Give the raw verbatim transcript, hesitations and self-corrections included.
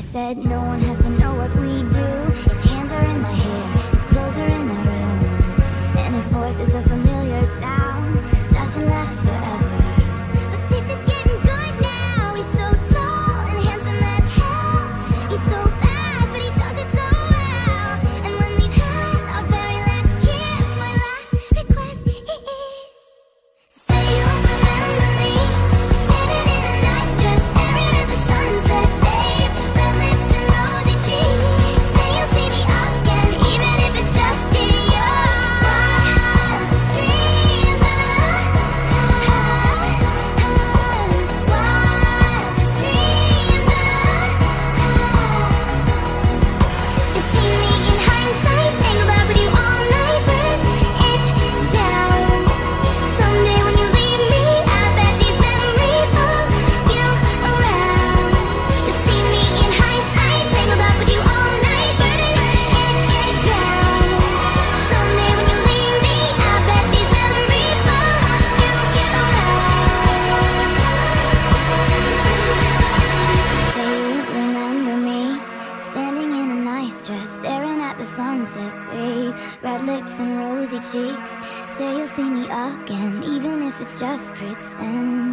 said no one has to know what we do. His hands are in my hair, his clothes are in my room, and his voice is a familiar sound. Nothing lasts forever, but this is getting good now. He's so tall and handsome as hell. He's so bad, but he does it so well. And when we've had our very last kiss, my last request is, say you'll remember me, standing in a nice dress, staring at the sunset, babe. Red lips and rosy cheeks. Say you'll see me again, even if it's just in your wildest dreams. Ah, ah, ah, wildest dreams. Ah, ah. You see me in hindsight, tangled up with you all night, burn it down. Someday when you leave me, I bet these memories follow you around. You see me in hindsight, tangled up with you all night, burning it down. Someday when you leave me, I bet these memories follow you around. Say you remember me, standing in a nice dress, staring at the sunset, babe. Red lips and rosy cheeks. Say you'll see me again, even if it's just pretend.